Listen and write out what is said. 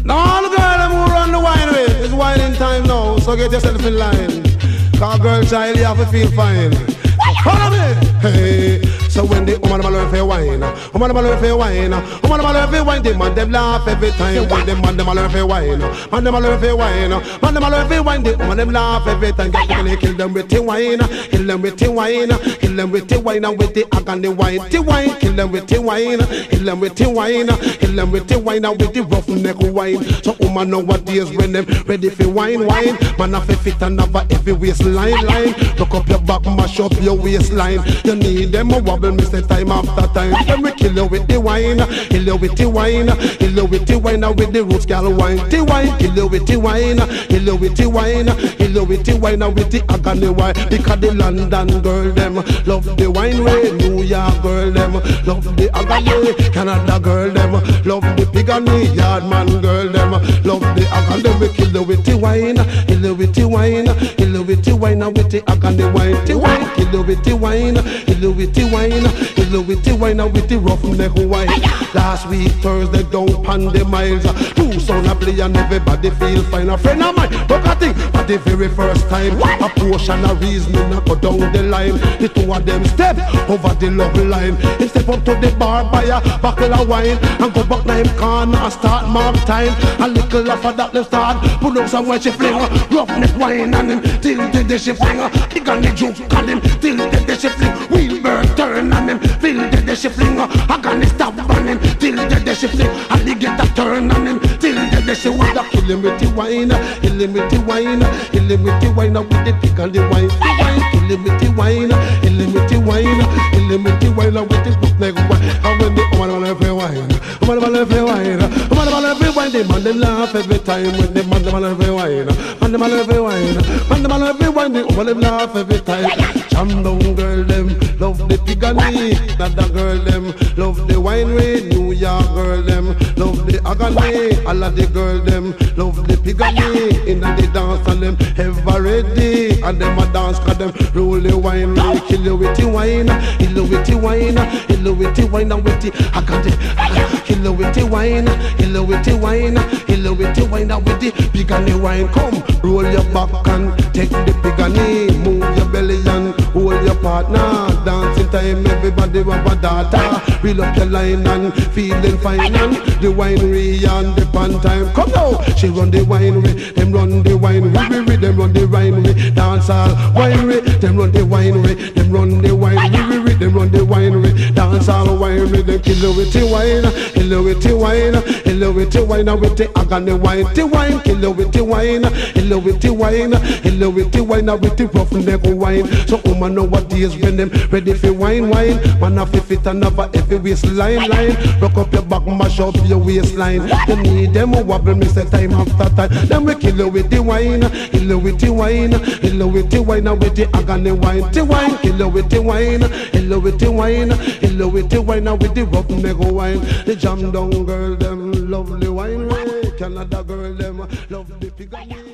Now the girl them who run the wine with, it's whining time now, so get yourself in line. Cause girl child, you have to feel fine. Follow me! Hey, so when the woman them for wine, woman them for wine, woman them for wine, the man them laugh every time. When the man them for wine, man them for wine, man them for wine, the woman them laugh every time. Kill them with the wine, kill them with the wine, kill them with the wine and with the agony wine, the wine, kill them with the wine, kill them with the wine, kill them with the wine and with the roughneck wine. So woman nowadays when them ready for wine, man have a fit and have a heavy waistline, Look up your back, mash up your waistline. You need them a wobble, me say time after time. Then we kill you with the wine, kill you with the wine, kill you with the wine and with the roots gal wine. The wine, kill you with the wine, kill you with the wine, kill you with the wine and with the agony wine. Because the London girl them love the wine way, New York girl them love the agony, Canada girl them love the pigany, Yardman girl them love the agony. We kill you with the wine, kill you with the wine, kill you with the wine and with the agony wine. The wine, kill you with the wine, kill you with the wine, kill you with the wine and with the roughneck wine. Last week Thursday down pan the miles, two sound a play and everybody feel fine. A friend of mine look at it for the very first time. A portion of reasoning a go down the line. The two of them step over the love line. He step up to the bar, buy a bottle of wine and go back nine corner and start mark time. A little of that left start pull up some when she fling roughneck wine and him till the day she fling. He got the juke on him till the day she fling. Wheelbird turn on him till the day she fling. I got the stop on him till the day she fling. Alligator turn on him till the day she wanna kill him with the wine, kill him with the wine, kill him with the wine with the pig and the wine. The wine, kill him with the wine, kill him with the wine, kill him with the wine with the roughneck wine. And when the woman for wine, woman for wine, woman for wine, the man they laugh every time. When the man for wine, man for wine, man for wine, the woman laugh every time. Jam down girl them love the pigany, Canada girl them love the wine way, New York girl them love the agony, all of the girl them love the pigany. In the dance and them ever ready, and them a dance 'cause them roll the wine way. Kill you with the wine, kill you with the wine, kill you with the wine and with the agony. Kill you with the wine, kill you with the wine, kill you with the wine and with the pigany wine. Come, roll your back and take the pigany, move your belly and hold your partner. Dancing time, everybody want a data. Reel up your line and feeling fine and the winery and the pan time. Come now, she run the winery, them run the winery, them run the winery. Dance all winery, them run the winery, them run the winery, them run the winery. Dance all winery, them kill you with the wine, kill you with the wine, kill you with the wine and with the agony wine. The wine, kill you with the wine, kill you with the wine, kill you with the wine and with the roughneck wine. So woman nowadays when them ready for wine, man have to fit and have a heavy waistline, Rock up your back, mash up your waistline. You need them a wobble, me say time after time. Then we kill you with the wine, kill you with the wine, kill you with the wine and with the agony wine. The wine, kill you with the wine, kill you with the wine, kill you with the wine and with the roughneck wine. The jam down girl them lovely wine, Canada girl them love the pigany.